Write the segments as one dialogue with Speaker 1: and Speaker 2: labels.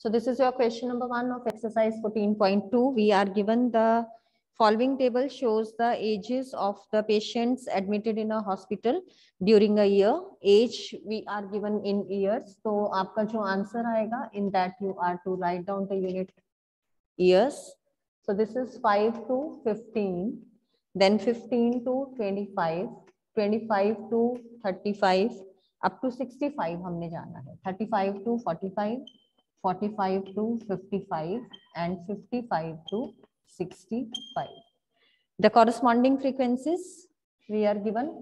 Speaker 1: So this is your question number 1 of exercise 14.2. We are given the following table shows the ages of the patients admitted in a hospital during a year. Age we are given in years. So आपका जो answer आएगा, in that you are to write down the unit years. So this is 5 to 15, then 15 to 25, 25 to 35, up to 65 हमने जाना है, 35 to 45, 45 to 55, and 55 to 65. The corresponding frequencies we are given,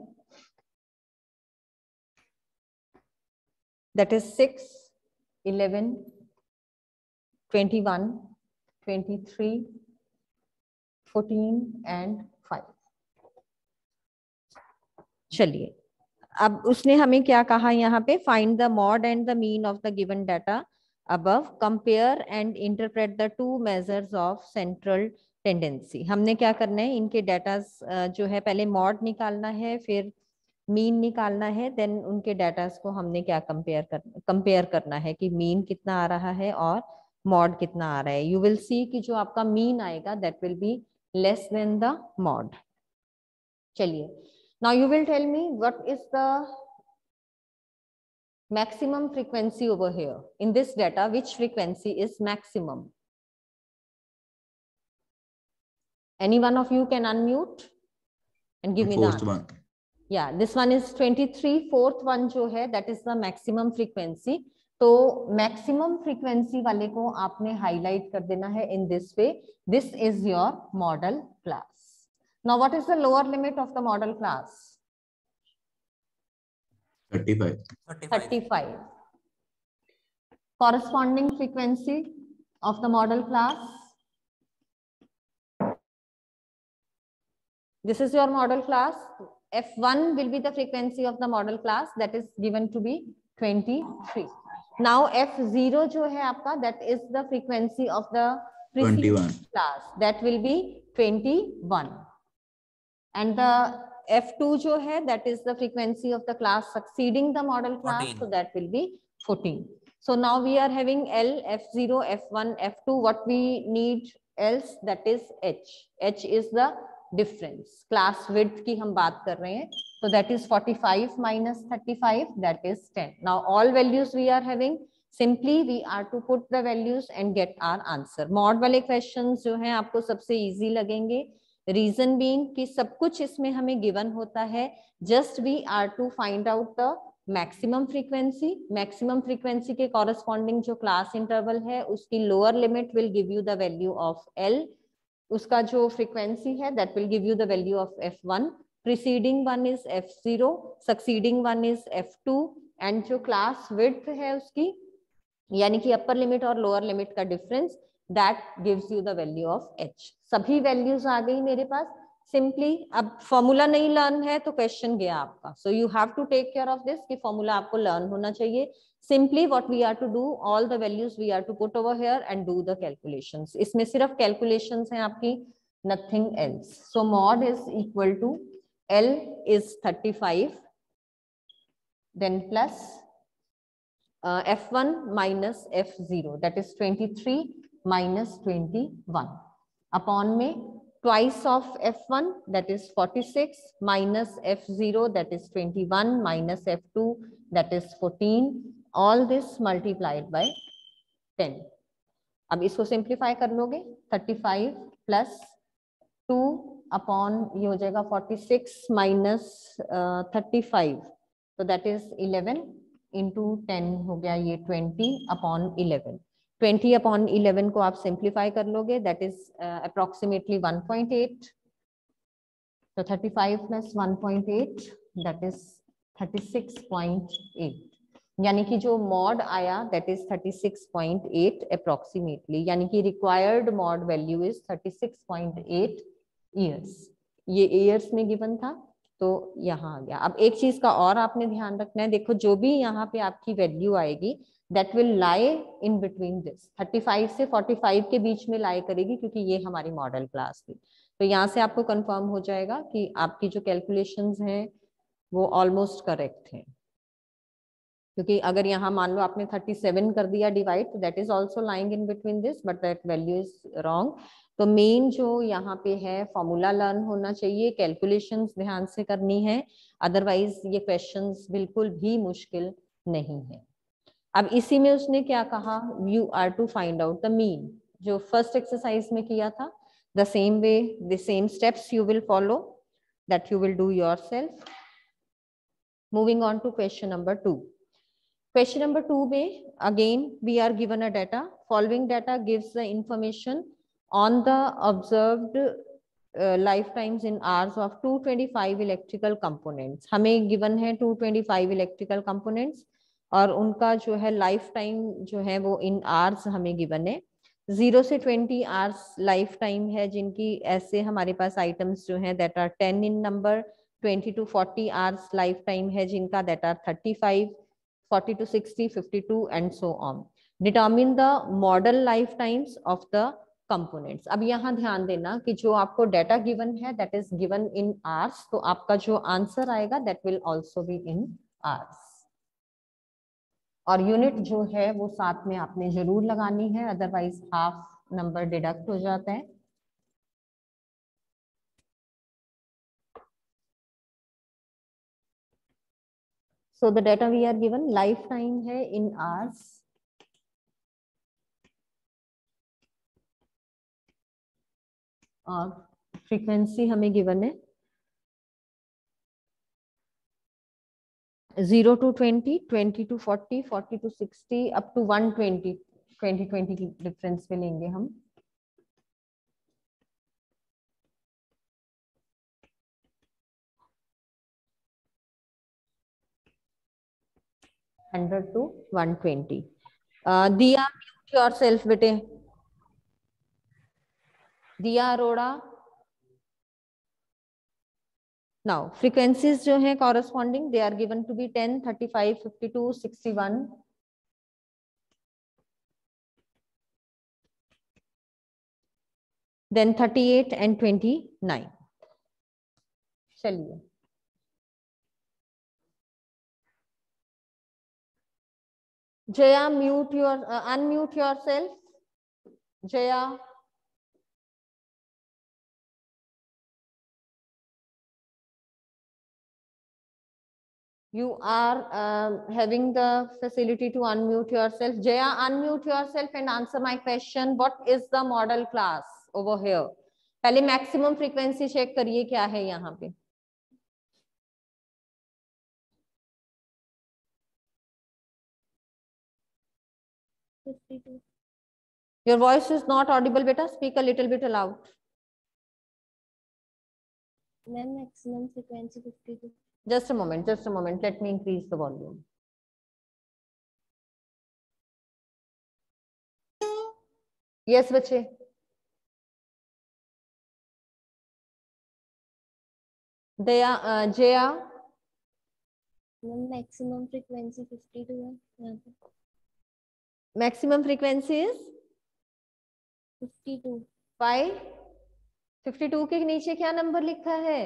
Speaker 1: that is 6, 11, 21, 23, 14 and 5. चलिए, अब उसने हमें क्या कहा यहाँ पे, find the mode and the mean of the given data above, compare and interpret the two measures of central tendency. हमने क्या करना है, इनके डाटा जो है पहले मॉड निकालना है, फिर मीन निकालना है, देन उनके डाटा को हमने क्या कंपेयर करना है कि मीन कितना आ रहा है और मॉड कितना आ रहा है. यू विल सी कि जो आपका मीन आएगा that will be less than the mode. चलिए, now you will tell me what is the maximum frequency over here in this data. Which frequency is maximum? Any one of you can unmute and give me the answer. One. Yeah, this one is 23. Fourth one जो है that is the maximum frequency. तो maximum frequency वाले को आपने highlight कर देना है in this way. This is your model class. Now what is the lower limit of the model class? 35. Corresponding frequency of the model class. This is your model class. F1 will be the frequency of the model class, that is given to be 23. Now F0 जो है आपका, that is the frequency of the preceding class, that will be 21. And the F2 जो है that is the frequency of the class succeeding the model class, 14. So that will be 14. So now we are having L, F0, F1, F2. What we need else, that is H. H is the difference. Class width की हम बात कर रहे हैं, so that is 45 minus 35, that is 10. Now all values we are having, simply we are to put the values and get our answer. Mod वाले questions जो हैं आपको सबसे easy लगेंगे. रीजन बीइंग कि सब कुछ इसमें हमें गिवन होता है, just we are to find out the maximum frequency. Maximum frequency के कॉरेस्पॉन्डिंग जो क्लास इंटरवल है उसकी lower limit will give you the value of L. उसका जो फ्रीक्वेंसी है that will give you the value of F1. Preceding one is F0, succeeding one is F2, and जो class width है उसकी यानी कि अपर लिमिट और lower limit का difference, that gives you the value of H. सभी values आ गई मेरे पास. सिंपली अब फॉर्मूला नहीं लर्न है तो क्वेश्चन गया आपका. So you have to take care of this कि फॉर्मूला आपको लर्न होना चाहिए. Simply what we are to do, all the values we are to put over here and do the calculations. इसमें सिर्फ कैलकुलेशंस हैं आपकी, nothing else. So mode is equal to L is 35, then plus F1 minus F0, that is 23 minus 21, upon में twice of F1, that is 46, minus F0, that is 21, minus F2, that is 14, all this multiplied by 10. अब इसको simplify कर लोगे, 35 plus 2 upon ये हो जाएगा 46 minus 35, so that is 11 into 10 हो गया ये 20 upon 11. 20 upon 11 को आप सिंप्लीफाई कर लोगे, दैट इज अप्रोक्सीमेटली 1.8. तो 35 प्लस 1.8 दैट इज 36.8. यानी कि जो मॉड आया दैट इज 36.8 अप्रोक्सीमेटली, यानी कि required mode value is 36.8 years. ये ईयर्स में गिवन था तो यहाँ आ गया. अब एक चीज का और आपने ध्यान रखना है, देखो जो भी यहाँ पे आपकी वैल्यू आएगी that will lie in between this. 35 से 45 के बीच में लाई करेगी क्योंकि ये हमारी मॉडल क्लास थी. तो यहाँ से आपको कंफर्म हो जाएगा कि आपकी जो कैलकुलेशंस हैं वो ऑलमोस्ट करेक्ट हैं. क्योंकि अगर यहाँ मान लो आपने 37 कर दिया डिवाइड, तो that is also lying in between this, but that value is wrong. तो मेन जो यहाँ पे है फॉर्मूला लर्न होना चाहिए, कैलकुलेशंस ध्यान से करनी है, अदरवाइज ये क्वेश्चंस बिल्कुल भी मुश्किल नहीं है। अब इसी में उसने क्या कहा, you are to find out the mean, जो फर्स्ट एक्सरसाइज में किया था, the same way the same steps you will follow, that you will do yourself. Moving on to question number 2। Question number 2 में again we are given a data. Following data gives the information on the observed lifetimes in hours of 225 electrical components. हमें given है 225 electrical components और उनका जो है life time जो है वो इन आवर्स हमें given है। 0 से 20 आवर्स लाइफ टाइम है जिनकी, ऐसे हमारे पास आइटम्स जो हैं that are 10 in number, 20 to 40 hours life time है जिनका that are 35, 40 to 60, 52 and so on. Determine the model lifetimes of the components. अब यहाँ ध्यान देना कि जो आपको डेटा गिवन है that is given in hours, तो आपका जो आंसर आएगा that will also be in hours. और यूनिट जो है वो साथ में आपने जरूर लगानी है, अदरवाइज हाफ नंबर डिडक्ट हो जाता है। So the data we are given lifetime है in hours, और फ्रीक्वेंसी हमें गिवन है 0 to 20, 20 to 40, 40 to 60 up to 120, 20 की डिफरेंस में लेंगे हम। Hundred to 120। दिया म्यूट योरसेल्फ बेटे, दिया अरोड़ा। नाउ फ्रीक्वेंसीज जो है corresponding, they are given to be 10, 35, 52, 61, then 38 and 29। चलिए Jaya mute your, unmute yourself, Jaya. You are having the facility to unmute yourself. Jaya, unmute yourself and answer my question. What is the model class over here? पहले maximum frequency check करिए क्या है यहाँ पे। Your voice is not audible, beta. Speak a little bit aloud.
Speaker 2: Ma'am, maximum frequency 52.
Speaker 1: Just a moment, just a moment. Let me increase the volume. Yes, बच्चे। दया, Jaya.
Speaker 2: Ma'am, maximum frequency 52 है यहाँ पे।
Speaker 1: Maximum frequency is
Speaker 2: 52.
Speaker 1: 5। 52 के नीचे क्या number लिखा है?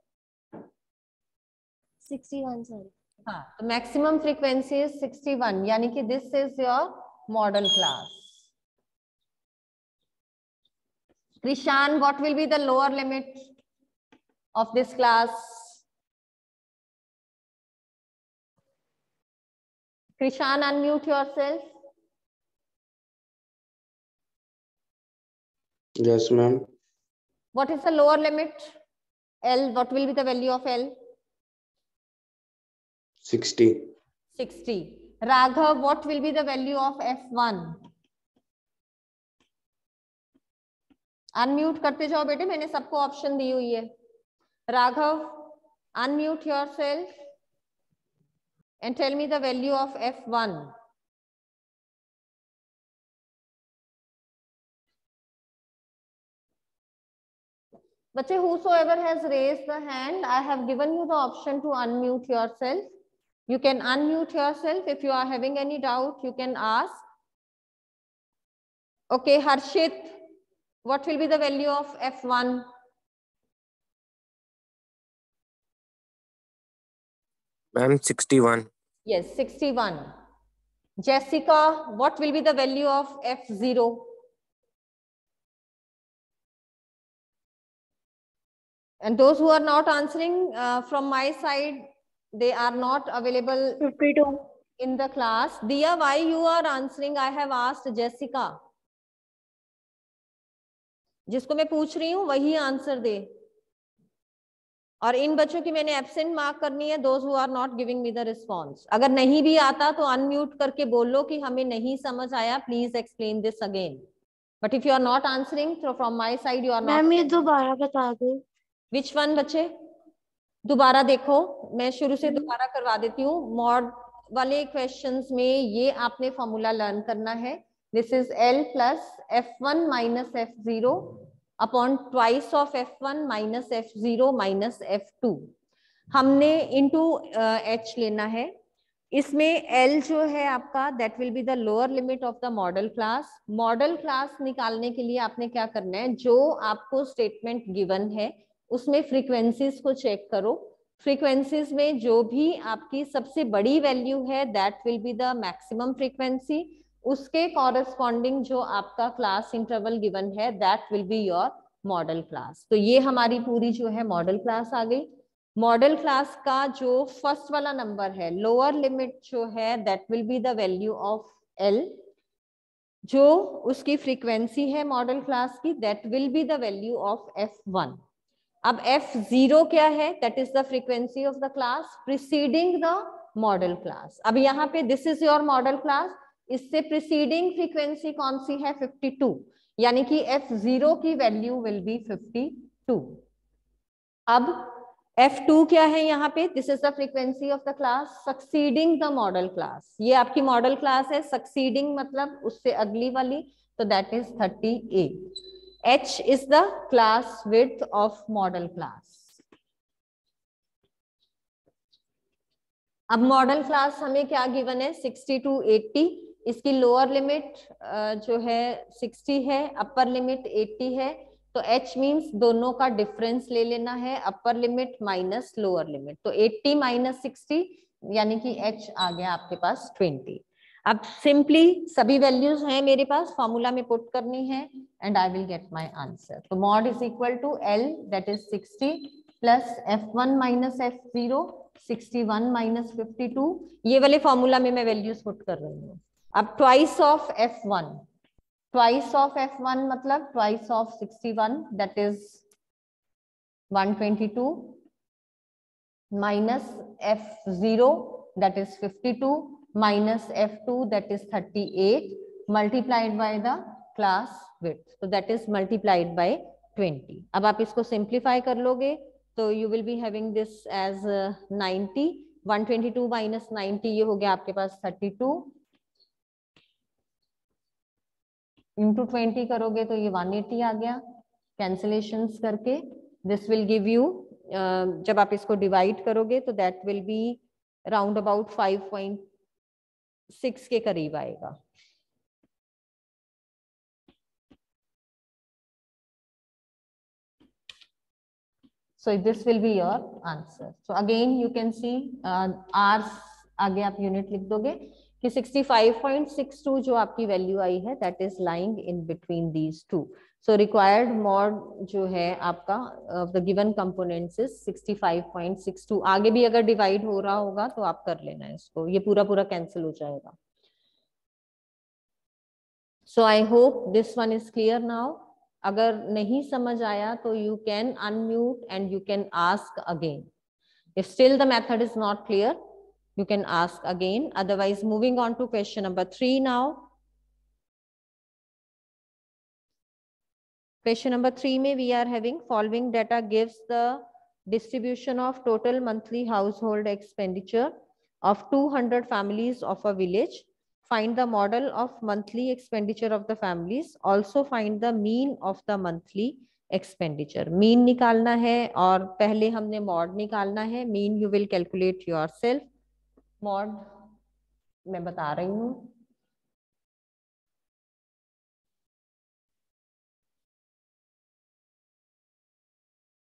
Speaker 2: 61 sorry.
Speaker 1: हाँ, तो मैक्सिमम फ्रीक्वेंसी इज 61, यानी कि this is your model class. Krishan, what will be the lower limit of this class? Krishan, unmute yourself.
Speaker 3: Yes, ma'am.
Speaker 1: What is the lower limit? L, what will be the value of L?
Speaker 3: 60.
Speaker 1: 60. Raghav, what will be the value of F1? Unmute करते जाओ बेटे, मैंने सबको option दी हुई है। Raghav, unmute yourself and tell me the value of F1. बच्चे, whosoever has raised the hand, I have given you the option to unmute yourself. You can unmute yourself. If you are having any doubt, you can ask. Okay, Harshit, what will be the value of F1?
Speaker 3: Ma'am, 61.
Speaker 1: Yes, 61. Jessica, what will be the value of F0? And those who are not answering from my side, they are not available
Speaker 2: 52.
Speaker 1: in the class. Diya, why you are answering? I have asked Jessica. जिसको मैं पूछ रही हूँ वही answer दे, और इन बच्चों की मैंने एब्सेंट मार्क करनी है, those who are not giving me the response. अगर नहीं भी आता तो अनम्यूट करके बोलो कि हमें नहीं समझ आया, please explain this again. But if you are not answering from my side, you are not.
Speaker 2: Ma'am ये दोबारा बता दो।
Speaker 1: विच वन बच्चे? दोबारा देखो, मैं शुरू से दोबारा करवा देती हूँ। मॉड वाले क्वेश्चंस में ये आपने फॉर्मूला लर्न करना है। This is L plus F1 minus F0 upon twice of F1 minus F0 minus F2। हमने इनटू H लेना है। इसमें L जो है आपका, that will be the lower limit of the model class. Model class निकालने के लिए आपने क्या करना है, जो आपको स्टेटमेंट गिवन है उसमें फ्रीक्वेंसीज को चेक करो। फ्रीक्वेंसीज में जो भी आपकी सबसे बड़ी वैल्यू है, that will be the maximum frequency. उसके कॉरेस्पॉन्डिंग जो आपका क्लास इंटरवल गिवन है, that will be your model class. तो ये हमारी पूरी जो है मॉडल क्लास आ गई। मॉडल क्लास का जो फर्स्ट वाला नंबर है, लोअर लिमिट जो है, that will be the value of L। जो उसकी फ्रीक्वेंसी है मॉडल क्लास की, that will be the value of F1। अब F0 क्या है, that is the frequency of the class preceding the model class. अब यहाँ पे this is your model class, इससे प्रिसीडिंग फ्रीक्वेंसी कौन सी है, 52, यानी कि F0 की वैल्यू विल बी 52। अब F2 क्या है यहाँ पे, this is the frequency of the class succeeding the model class. ये आपकी मॉडल क्लास है, सक्सीडिंग मतलब उससे अगली वाली, तो that is 38। H is the class width of model class. अब मॉडल क्लास हमें क्या गिवन है, 60 to 80। इसकी लोअर लिमिट जो है 60 है, अपर लिमिट 80 है। तो H मींस दोनों का डिफरेंस ले लेना है, upper limit minus lower limit. तो 80 माइनस 60 यानी कि H आ गया आपके पास 20। अब सिंपली सभी वैल्यूज हैं मेरे पास, फॉर्मूला में पुट करनी है and I will get my answer. तो mod is equal to L that is 60 plus F1 minus F0 61 minus 52। ये वाले फॉर्मूला में मैं वैल्यूज पुट कर रही हूँ। अब twice of F1, twice of F1 मतलब twice of 61 that is 122 minus F0 that is 52 minus F2 that is 38 multiplied by the class width, so that is multiplied by 20। अब आप इसको सिंप्लीफाई कर लोगे तो you will be having this as 90। 122 minus 90 ये हो गया आपके पास 32, into 20 करोगे तो ये 180 आ गया। कैंसिलेशंस करके दिस विल गिव यू, जब आप इसको डिवाइड करोगे तो that will be round about 5.6 के करीब आएगा। So this will be your answer. So again you can see hours, आगे आप यूनिट लिख दोगे कि 65.62 जो आपकी वैल्यू आई है, that is lying in between these two. So required mod जो है आपका the given components is 65.62। आगे भी अगर डिवाइड हो रहा होगा तो आप कर लेना है इसको, ये पूरा पूरा कैंसिल हो जाएगा। So I hope this one is clear now. अगर नहीं समझ आया तो you can unmute and you can ask again. If still the method is not clear, you can ask again. Otherwise, moving on to question number 3 now. Question number 3 में we are having following data gives the distribution of total monthly household expenditure of 200 families of a village. Find the model of monthly expenditure of the families. Also find the mean of the monthly expenditure. Mean निकालना है और पहले हमने mod निकालना है। Mean you will calculate yourself. Mod मैं बता रही हूँ।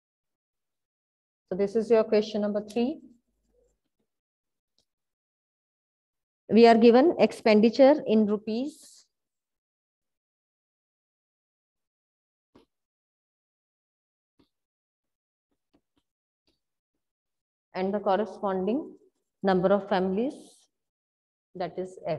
Speaker 1: So this is your question number 3. we are given expenditure in rupees. And the corresponding number of families, that is F.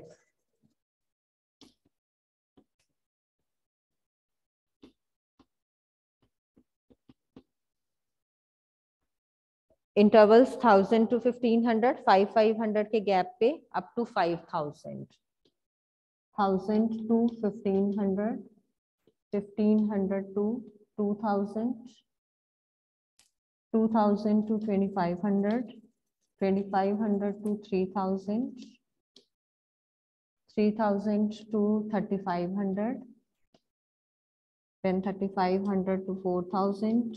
Speaker 1: Intervals 1000 to 1500, 500 के गैप पे up to 5000, 1000 to 1500, 1500 to 2000, 2000 to 2500, 2500 to 3000, 3000 to 3500, then 3500 to 4000,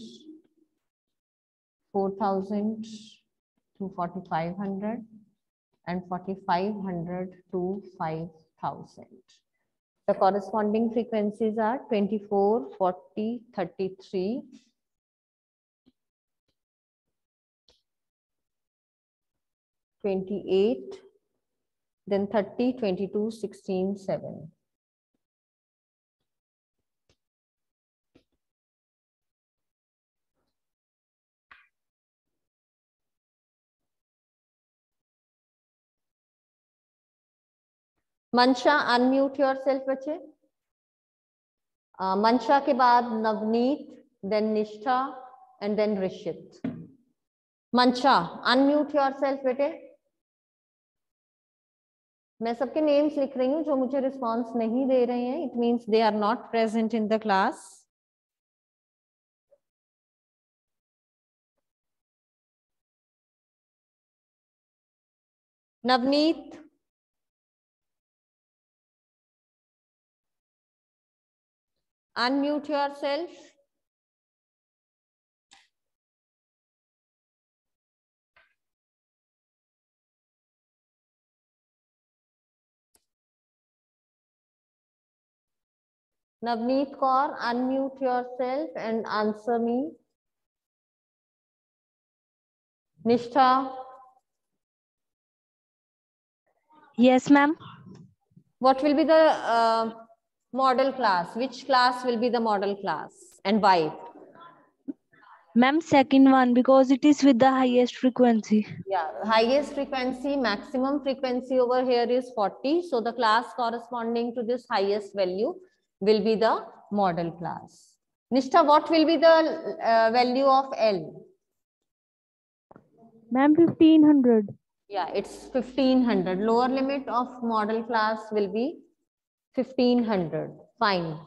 Speaker 1: 4000 to 4500, and 4500 to 5000. The corresponding frequencies are 24, 40, 33, 28, then 30, 22, 16, 7. मंशा, unmute yourself बच्चे. मंशा के बाद Navneet, then Nishtha and then Rishit. Mansha, unmute yourself बेटे. मैं सबके names लिख रही हूँ, जो मुझे रिस्पॉन्स नहीं दे रहे हैं, it means they are not present in the class. Navneet, unmute yourself. Navneet Kaur, unmute yourself and answer me. Nishtha.
Speaker 3: Yes, ma'am.
Speaker 1: What will be the model class? Which class will be the model class and why?
Speaker 3: Ma'am, second one, because it is with the highest frequency.
Speaker 1: Yeah, highest frequency, maximum frequency over here is 40. So the class corresponding to this highest value will be the model class. Nishtha, what will be the value of L?
Speaker 3: Ma'am, 1500.
Speaker 1: Yeah, it's 1500. Lower limit of model class will be 1500. Fine.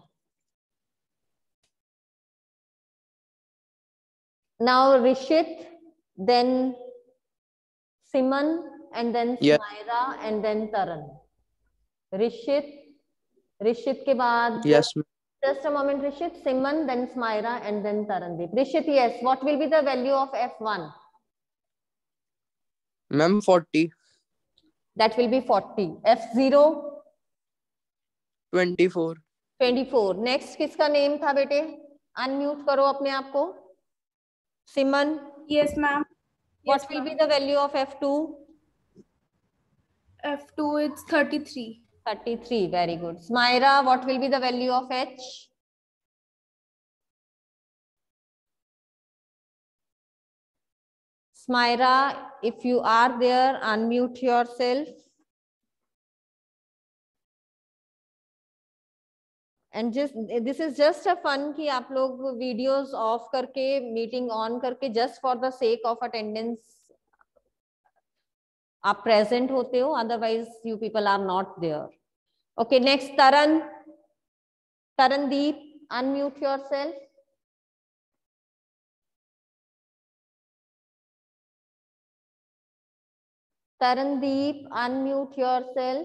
Speaker 1: Now Rishit, then Siman, and then Smaira, and then Taran. Rishit के बाद.
Speaker 4: Yes.
Speaker 1: Just a moment, Rishit. Siman, then Smaira, and then Tarandeep. Rishit, yes. What will be the value of F1?
Speaker 4: Ma'am, 40.
Speaker 1: That will be 40. F0?
Speaker 4: 24.
Speaker 1: 24. Next, किसका name था बेटे? Unmute करो अपने आप को. Siman?
Speaker 5: Yes, ma'am.
Speaker 1: What will be the value of F2?
Speaker 5: F2 is 33.
Speaker 1: 33. Very good. Smaira, what will be the value of H? Smaira, if you are there, unmute yourself. And just this is just a fun कि आप लोग videos off करके, meeting on करके, just for the sake of attendance आप present होते हो, otherwise you people are not there. Okay, next Taran. Tarandeep, unmute yourself. Tarandeep, unmute yourself.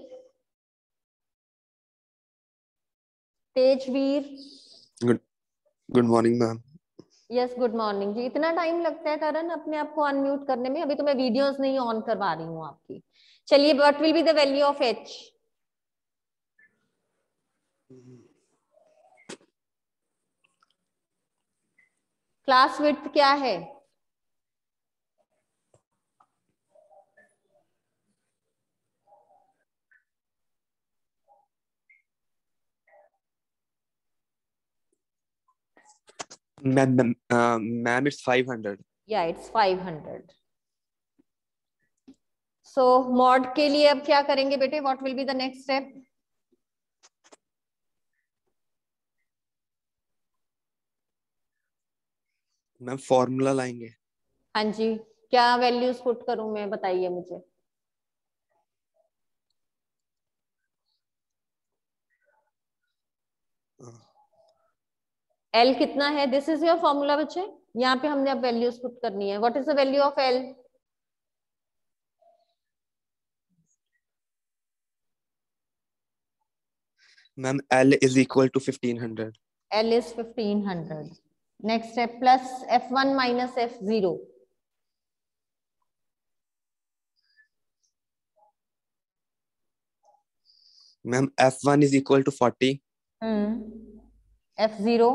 Speaker 1: Tejveer.
Speaker 4: Good morning, ma'am.
Speaker 1: Yes, good morning जी. इतना time लगता है तरन अपने आप को अनम्यूट करने में? अभी तो मैं वीडियोस नहीं ऑन करवा रही हूँ आपकी. चलिए, what will be the value of H? Class width क्या है?
Speaker 4: Ma'am, it's 500.
Speaker 1: Yeah, it's 500. So mod के लिए अब क्या करेंगे बेटे? What will be the next step?
Speaker 4: Ma'am formula लाएंगे.
Speaker 1: हाँ जी, क्या वैल्यूज पुट करूं मैं, बताइए मुझे. L कितना है? दिस इज योर फॉर्मूला बच्चे. यहाँ पे हमने अब वैल्यूज पुट करनी है. What is the value of L?
Speaker 4: Ma'am L is equal to 1500.
Speaker 1: L is 1500. Next step, plus F1 minus F0.
Speaker 4: Ma'am F1 is equal to 40.
Speaker 1: F0.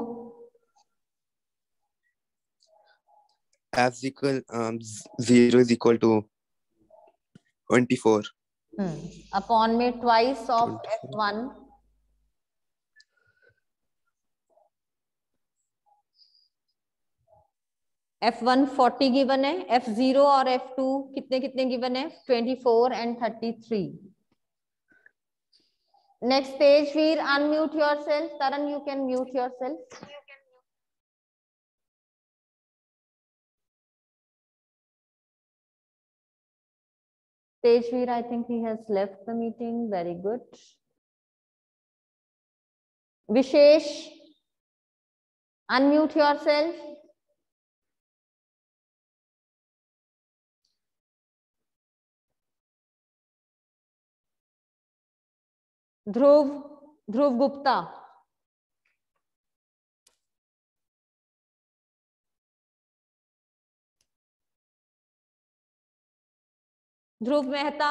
Speaker 4: F is equal 0 is equal to 24.
Speaker 1: Upon में twice of
Speaker 4: 24.
Speaker 1: F1. F1 40 given है. F0 और F2 कितने कितने given है? 24 and 33. Next page, Veer, unmute yourself. Taran, you can mute yourself. Tejveer, I think he has left the meeting. Very good. Vishesh, unmute yourself. Dhruv Gupta. Dhruv Mehta.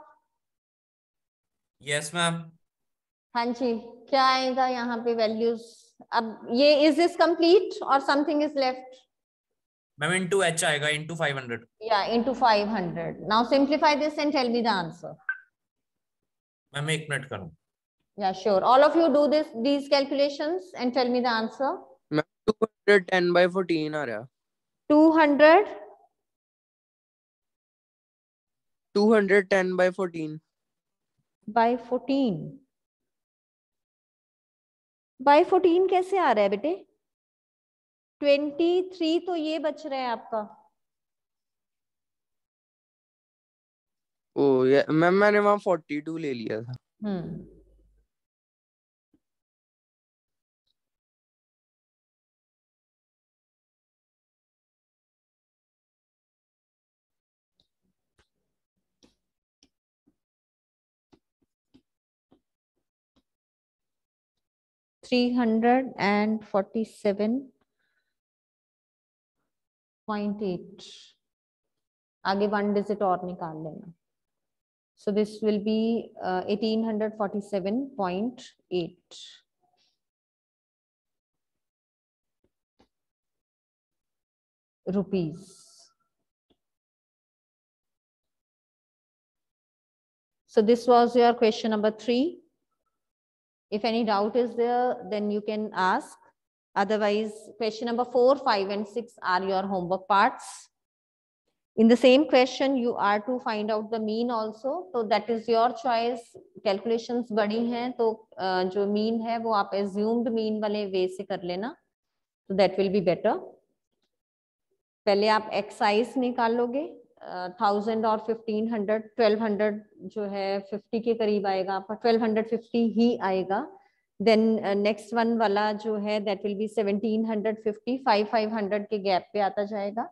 Speaker 6: Yes ma'am.
Speaker 1: हाँ जी, क्या आएगा यहाँ पे वैल्यूज? अब ये इज दिस कंप्लीट और something is left?
Speaker 6: Ma'am into h आएगा, इनटू 500.
Speaker 1: या into 500. Now simplify this and tell me the answer.
Speaker 6: Ma'am एक मिनट करूँ.
Speaker 1: Yeah, sure. All of you do these calculations and tell me the answer.
Speaker 7: Ma'am 210 by 14 आ रहा.
Speaker 1: 200.
Speaker 7: 210 by 14.
Speaker 1: By 14. By 14 कैसे आ रहा है बेटे? 23 तो ये बच रहा है आपका.
Speaker 7: ओ ये मैम मैंने वहाँ 42 ले लिया था. 347.8. आगे 1 डिजिट और निकाल लेना. So this will be 1847.8 rupees. So this was your question number 3. If any doubt is there, then you can ask. Otherwise, question number 4, 5, and 6 are your homework parts. In the same question, you are to find out the mean also. So that is your choice. Calculations बड़ी हैं, तो जो mean है वो आप assumed mean वाले way से कर लेना. So that will be better. पहले आप एक्साइज निकालोगे. 1000 और 1500, 1200 जो है 50 के करीब आएगा आपका. 1250 ही आएगा. Then next one वाला जो है that will be 1750. 500 के गैप पे आता जाएगा.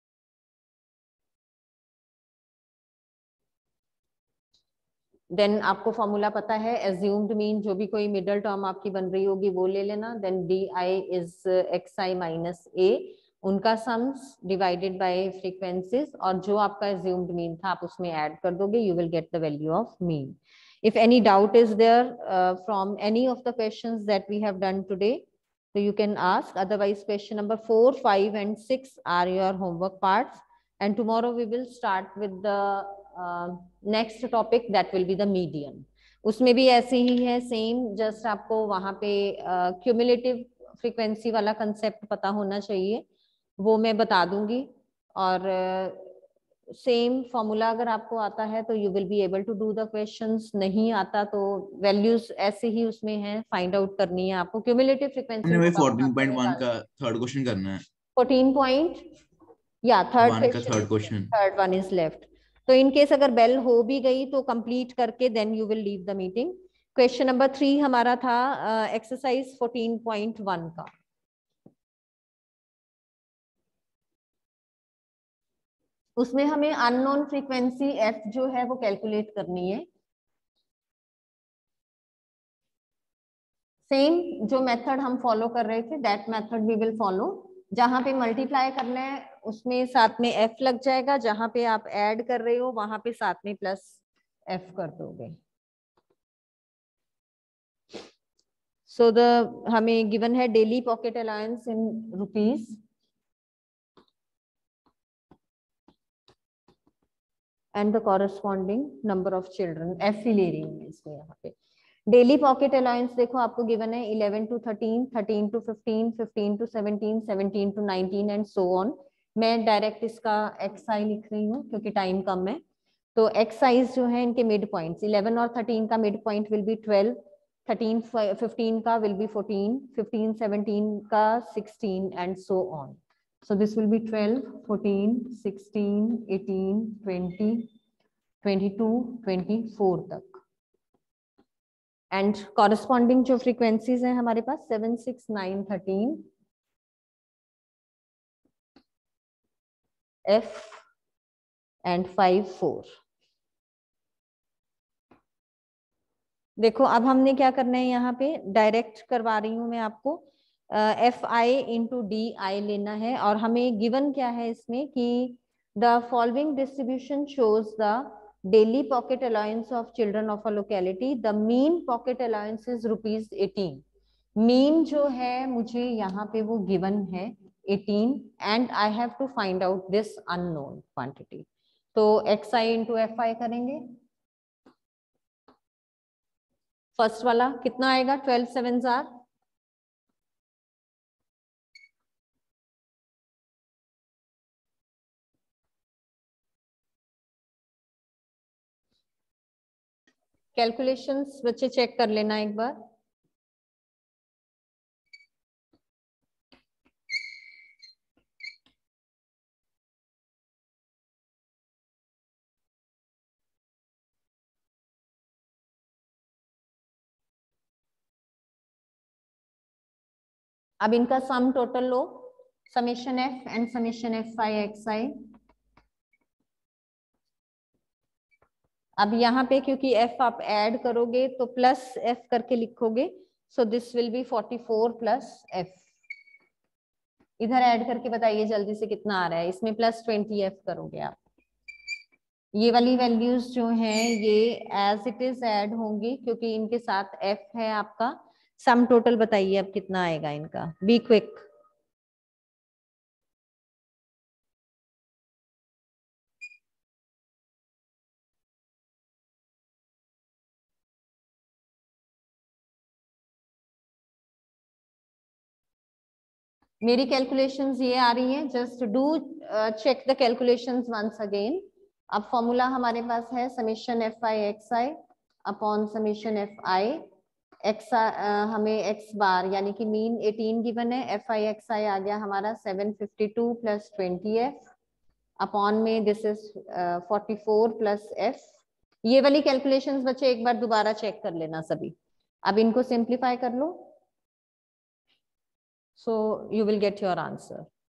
Speaker 7: देन आपको फॉर्मूला पता है, एज्यूम्ड मीन जो भी कोई मिडल टर्म आपकी बन रही होगी वो ले लेना. Then D I is X I minus A, उनका सम्स डिवाइडेड बाय फ्रीक्वेंसीज, और जो आपका एज्यूम्ड मीन था आप उसमें ऐड कर दोगे. You will get the value of mean. If any doubt is there from any of the questions that we have done today, so you can ask. Otherwise, question number 4, 5, and 6 are your homework parts. And tomorrow we will start with the next topic, that will be the median. उसमें भी ऐसे ही है same, just आपको वहां पे cumulative
Speaker 1: frequency वाला concept पता होना चाहिए, वो मैं बता दूंगी। और सेम फॉर्मूला अगर आपको आता है तो you will be able to do the questions, नहीं आता तो वैल्यूज ऐसे ही उसमें है, फाइंड आउट करनी है आपको। क्यूमुलेटिव फ्रीक्वेंसी
Speaker 8: हमने भाई 14.1 का थर्ड क्वेश्चन करना है।
Speaker 1: 14 पॉइंट या थर्ड
Speaker 8: वन का third question,
Speaker 1: third one is left. तो इन केस अगर बेल हो भी गई तो कंप्लीट करके then you will leave the meeting. Question number 3 हमारा था एक्सरसाइज 14.1 का। उसमें हमें अननोन फ्रीक्वेंसी एफ जो है वो कैलकुलेट करनी है। सेम जो मेथड हम फॉलो कर रहे थे that method we will follow. जहां पे मल्टीप्लाई करना है उसमें साथ में एफ लग जाएगा, जहां पे आप ऐड कर रहे हो वहां पे साथ में प्लस एफ कर दोगे। सो द हमें गिवन है daily pocket allowance in rupees and the corresponding number of children, F ही ले रही हूँ इसमें। यहाँ पे डेली पॉकेट अलाउंस देखो आपको गिवन है 11 to 13, 13 to 15, 15 to 17, 17 to 19 and so on. मैं डायरेक्ट इसका एक्स आई लिख रही हूँ क्योंकि टाइम कम है। तो एक्स आईज जो है इनके मिड पॉइंट्स 11 और 13 का मिड पॉइंट विल बी 12, 13 15 का विल बी 14, 15 17 का 16 and so on. So this will be 12, 14, 16, 18, 20, 22, 24 तक। एंड कॉरेस्पॉन्डिंग जो फ्रीक्वेंसीज हैं हमारे पास 7, 6, 9, 13, F एंड 5, 4। देखो अब हमने क्या करना है, यहाँ पे डायरेक्ट करवा रही हूं मैं आपको। F I into D I लेना है और हमें गिवन क्या है इसमें कि the following distribution shows the daily pocket allowance of children of a locality. The mean pocket allowance is ₹18। Mean जो है मुझे यहाँ पे वो गिवन है 18 and I have to find out this unknown quantity. तो X I into F I करेंगे। First वाला कितना आएगा, 12 7s are कैलकुलेशंस बच्चे चेक कर लेना एक बार। अब इनका सम टोटल लो, summation F and summation F I X I. अब यहाँ पे क्योंकि एफ आप ऐड करोगे तो प्लस एफ करके लिखोगे, so this will be 44 plus F. इधर ऐड करके बताइए जल्दी से कितना आ रहा है, इसमें प्लस 20 एफ करोगे आप। ये वाली वैल्यूज जो हैं ये एज इट इज ऐड होंगी क्योंकि इनके साथ एफ है आपका। सम टोटल बताइए अब कितना आएगा इनका, बी क्विक। मेरी कैलकुलेशंस ये आ रही हैं, just do check the calculations once again. अब फॉर्मूला हमारे पास है summation F I X I upon summation F I X, हमें एक्स बार यानी कि मीन 18 गिवन है, एफ आई एक्स आई आ गया हमारा 752 प्लस 20 एफ अपॉन में दिस इज 44 प्लस एफ। ये वाली कैलकुलेशंस बच्चे एक बार दोबारा चेक कर लेना सभी। अब इनको सिंप्लीफाई कर लो, so you will get your answer.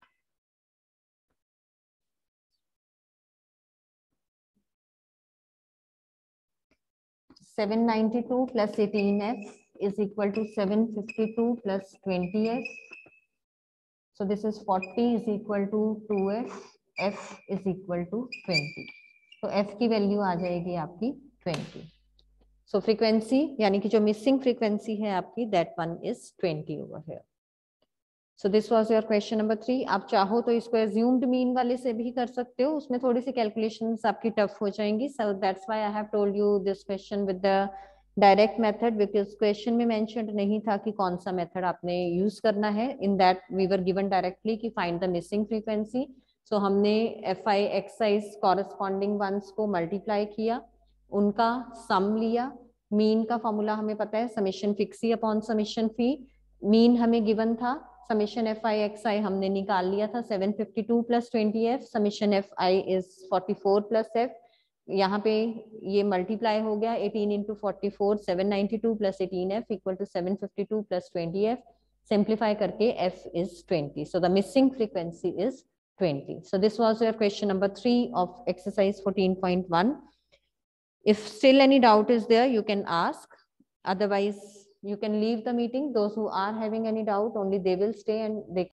Speaker 1: (792 plus 18f is equal to 752 plus 20f. So this is 40 is equal to 2f. F is equal to 20. तो f की वैल्यू आ जाएगी आपकी 20. So frequency यानी कि जो मिसिंग फ्रीक्वेंसी है आपकी that one is 20 over here. So this was your question number 3. आप चाहो तो इसको assumed mean वाले से भी कर सकते हो, उसमें थोड़ी सी calculations आपकी टफ हो जाएंगी. So that's why I have told you this question with the direct method, because question में मेंशन्ड नहीं था कि कौन सा मेथड आपने यूज करना है. In that we were given directly कि find the missing frequency. So हमने fi एक्साइज कॉरेस्पॉन्डिंग वंस को मल्टीप्लाई किया, उनका सम लिया. मीन का फॉर्मूला हमें पता है, समेशन फिक्सी अपॉन समेशन फी. मीन हमें गिवन था, समेशन fi xi हमने निकाल लिया था 752 plus 20f. Summation fi is 44 plus f. यहाँ पे ये मल्टीप्लाई हो गया 18 into 44, 792 plus 18f equal to 752 plus 20f. Simplify करके f is 20. So the missing frequency is 20. So this was your question number 3 of exercise 14.1. If still any doubt is there, you can ask. Otherwise, you can leave the meeting. Those who are having any doubt, only they will stay and they